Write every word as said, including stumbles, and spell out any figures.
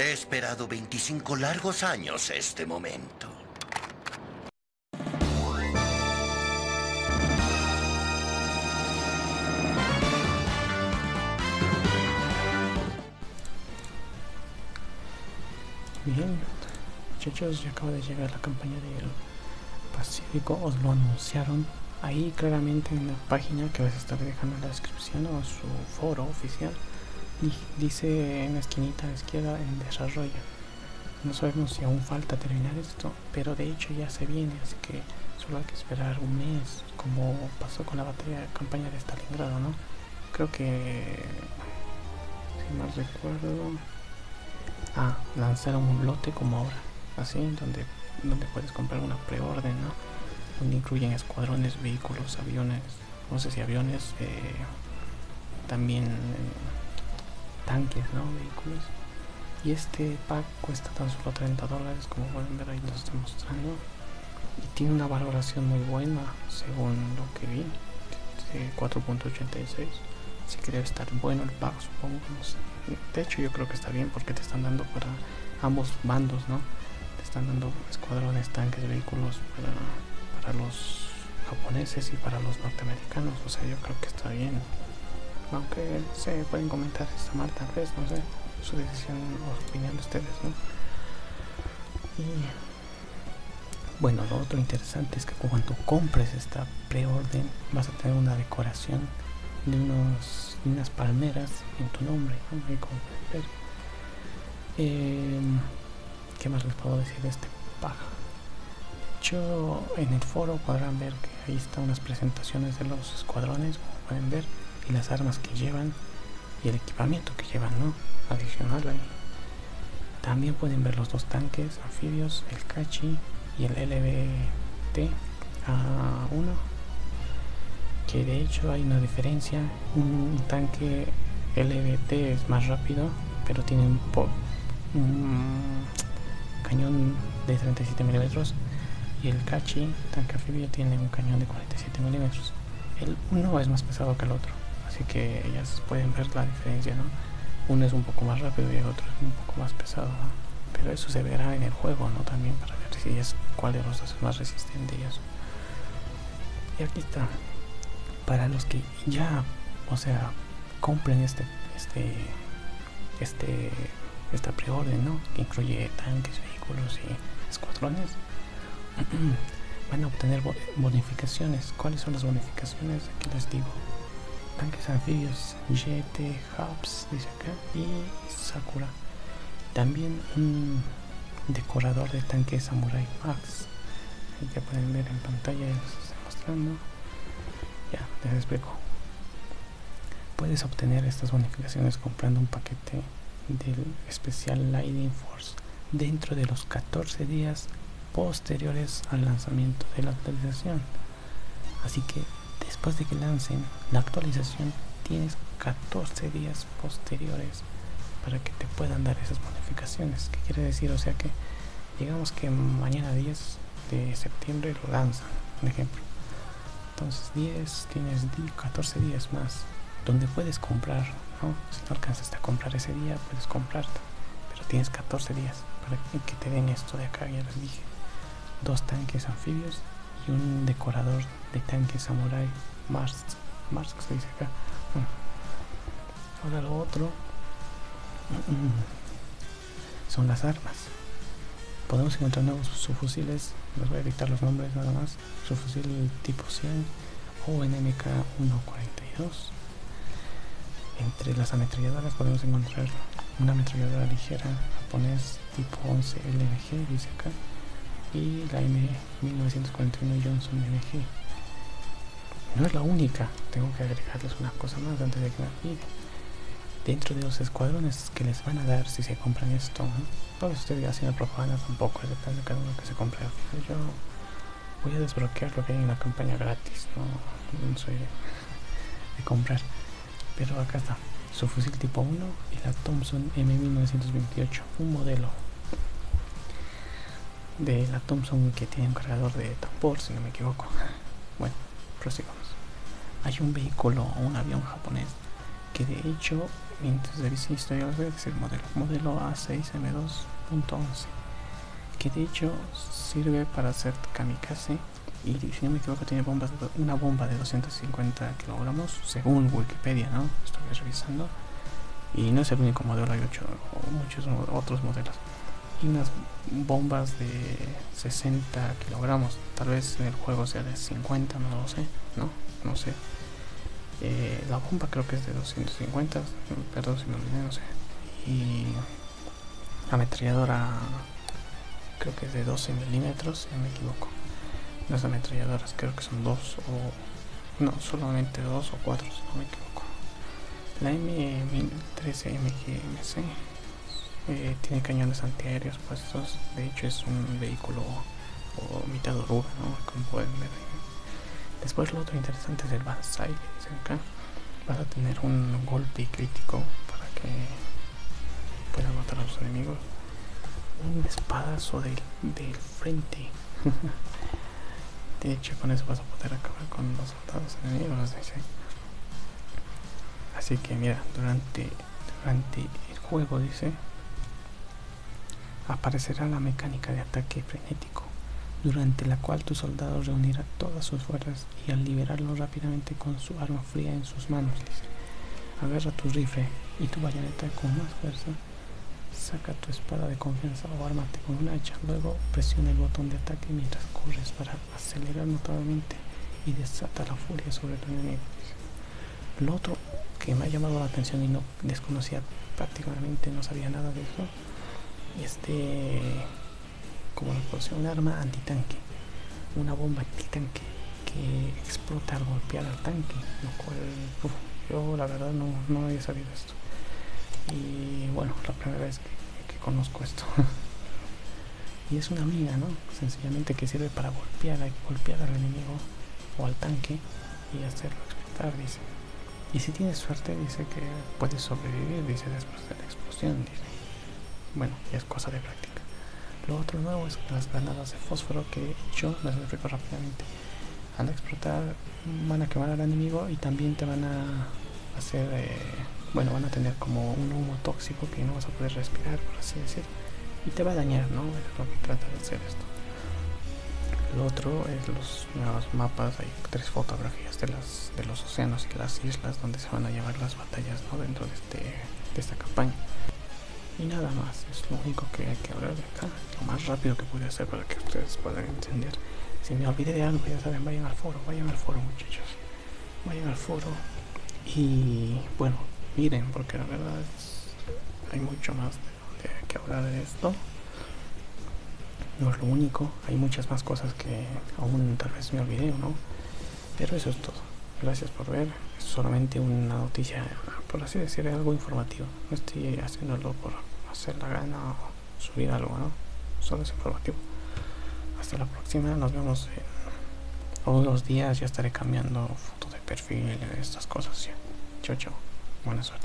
He esperado veinticinco largos años este momento. Bien, muchachos, ya acaba de llegar la campaña del Pacífico, os lo anunciaron ahí claramente en la página que les estaré dejando en la descripción o su foro oficial. Dice en la esquinita a la izquierda en desarrollo. No sabemos si aún falta terminar esto, pero de hecho ya se viene, así que solo hay que esperar un mes, como pasó con la batalla, campaña de Stalingrado, ¿no? Creo que, si mal recuerdo, ah, lanzaron un lote como ahora, así, donde, donde puedes comprar una preorden, ¿no? Donde incluyen escuadrones, vehículos, aviones, no sé si aviones, eh, también eh, tanques, ¿no? Vehículos. Y este pack cuesta tan solo treinta dólares, como pueden ver ahí lo estoy mostrando. Y tiene una valoración muy buena, según lo que vi, de cuatro punto ochenta y seis. Así que debe estar bueno el pack, supongo. No sé. De hecho, yo creo que está bien porque te están dando para ambos bandos, ¿no? Te están dando escuadrones, tanques, vehículos para, para los japoneses y para los norteamericanos. O sea, yo creo que está bien. Aunque se pueden comentar si está mal, tal vez, no sé. Su decisión o opinión de ustedes, ¿no? Y bueno, lo otro interesante es que cuando compres esta preorden vas a tener una decoración de unos, unas palmeras en tu nombre, ¿no? Ahí como pueden ver. Eh, ¿Qué más les puedo decir de este pack? Yo en el foro podrán ver que ahí están unas presentaciones de los escuadrones, como pueden ver, y las armas que llevan y el equipamiento que llevan, ¿no? Adicional ahí. También pueden ver los dos tanques anfibios, el Kachi y el L B T A uno, que de hecho hay una diferencia. Un tanque L B T es más rápido, pero tiene un, un cañón de treinta y siete milímetros, y el Kachi, tanque anfibio, tiene un cañón de cuarenta y siete milímetros. El uno es más pesado que el otro, así que ya pueden ver la diferencia, ¿no? Uno es un poco más rápido y el otro es un poco más pesado, ¿no? Pero eso se verá en el juego, ¿no? También para ver si es cuál de los dos es más resistente y eso. Y aquí está. Para los que ya, o sea, compren este, este, este, esta preorden, ¿no? Que incluye tanques, vehículos y escuadrones, van a obtener bonificaciones. ¿Cuáles son las bonificaciones? Aquí les digo. Tanques anfibios, Jete, Hubs, dice acá, y Sakura. También un decorador de tanque Samurai Max. Ahí ya pueden ver en pantalla, les estoy mostrando. Ya, les explico. Puedes obtener estas bonificaciones comprando un paquete del especial Lightning Force dentro de los catorce días posteriores al lanzamiento de la actualización. Así que después de que lancen la actualización, tienes catorce días posteriores para que te puedan dar esas bonificaciones. ¿Qué quiere decir? O sea que digamos que mañana diez de septiembre lo lanzan, un ejemplo. Entonces diez, tienes catorce días más donde puedes comprar, ¿no? Si no alcanzas a comprar ese día, puedes comprarte, pero tienes catorce días para que te den esto de acá. Ya les dije, dos tanques anfibios y un decorador de tanques Samurai Mars, Mars que se dice acá. Bueno, ahora lo otro son las armas. Podemos encontrar nuevos subfusiles, les voy a dictar los nombres nada más. Subfusil tipo cien o N M K ciento cuarenta y dos. Entre las ametralladoras podemos encontrar una ametralladora ligera japonés tipo once L M G, dice acá, y la M mil novecientos cuarenta y uno Johnson M G. No es la única, tengo que agregarles una cosa más antes de que me olvide. Dentro de los escuadrones que les van a dar si se compran esto, ¿no? Todo estoy haciendo propaganda, tampoco es depende de cada uno que se compre. Al final yo voy a desbloquear lo que hay en la campaña gratis, no, no soy de, de comprar. Pero acá está, su fusil tipo uno y la Thompson M mil novecientos veintiocho, un modelo de la Thompson que tiene un cargador de tambor, si no me equivoco. Bueno, prosigamos. Hay un vehículo o un avión japonés que de hecho mientras revisen historial es el modelo modelo A seis M dos punto once, que de hecho sirve para hacer kamikaze. Y si no me equivoco tiene bombas de, una bomba de doscientos cincuenta kilogramos según Wikipedia, ¿no? Estoy revisando. Y no es el único modelo, hay ocho o muchos otros modelos. Y unas bombas de sesenta kilogramos, tal vez en el juego sea de cincuenta, no lo sé, no, no sé. Eh, la bomba creo que es de doscientos cincuenta, perdón si me olvidé, no sé. Y la ametralladora creo que es de doce milímetros, si no me equivoco. Las ametralladoras creo que son dos o no, solamente dos o cuatro, si no me equivoco. La M trece M G M C eh, tiene cañones antiaéreos puestos. De hecho es un vehículo o mitad oruga, ¿no? Como pueden ver. Después lo otro interesante es el Banzai, que dicen acá. Vas a tener un golpe crítico para que puedan matar a los enemigos. Un espadazo del, del frente. De hecho con eso vas a poder acabar con los soldados enemigos, dice. Así que mira, durante, durante el juego, dice, aparecerá la mecánica de ataque frenético, durante la cual tu soldado reunirá todas sus fuerzas y al liberarlo rápidamente con su arma fría en sus manos, dice, agarra tu rifle y tu bayoneta con más fuerza, saca tu espada de confianza o ármate con un hacha, luego presiona el botón de ataque mientras corres para acelerar notablemente y desata la furia sobre tu enemigo, dice. Lo otro que me ha llamado la atención y no desconocía prácticamente, no sabía nada de eso, y este, como lo posee, un arma antitanque, una bomba antitanque que explota al golpear al tanque, lo cual uf, yo la verdad no, no había sabido esto, y bueno, la primera vez que, que conozco esto. Y es una mina, ¿no? Sencillamente que sirve para golpear, golpear al enemigo o al tanque y hacerlo explotar, dice. Y si tienes suerte, dice que puedes sobrevivir, dice, después de la explosión, dice. Bueno, ya es cosa de práctica. Lo otro nuevo es las granadas de fósforo, que yo las explico rápidamente. Al explotar van a quemar al enemigo y también te van a hacer, eh, bueno, van a tener como un humo tóxico que no vas a poder respirar, por así decirlo. Y te va a dañar, ¿no? Es lo que trata de hacer esto. Lo otro es los nuevos mapas. Hay tres fotografías de las de los océanos y las islas donde se van a llevar las batallas, ¿no? Dentro de este de esta campaña. Y nada más, es lo único que hay que hablar de acá, lo más rápido que pude hacer para que ustedes puedan entender. Si me olvidé de algo, ya saben, vayan al foro, vayan al foro, muchachos, vayan al foro y bueno, miren, porque la verdad es, hay mucho más de, de que hablar de esto. No es lo único, hay muchas más cosas que aún tal vez me olvidé o no, pero eso es todo. Gracias por ver, es solamente una noticia, por así decir, algo informativo. No estoy haciéndolo por hacer la gana o subir algo, ¿no? Solo es informativo. Hasta la próxima, nos vemos en unos días, ya estaré cambiando fotos de perfil, estas cosas. Chao, chao, buena suerte.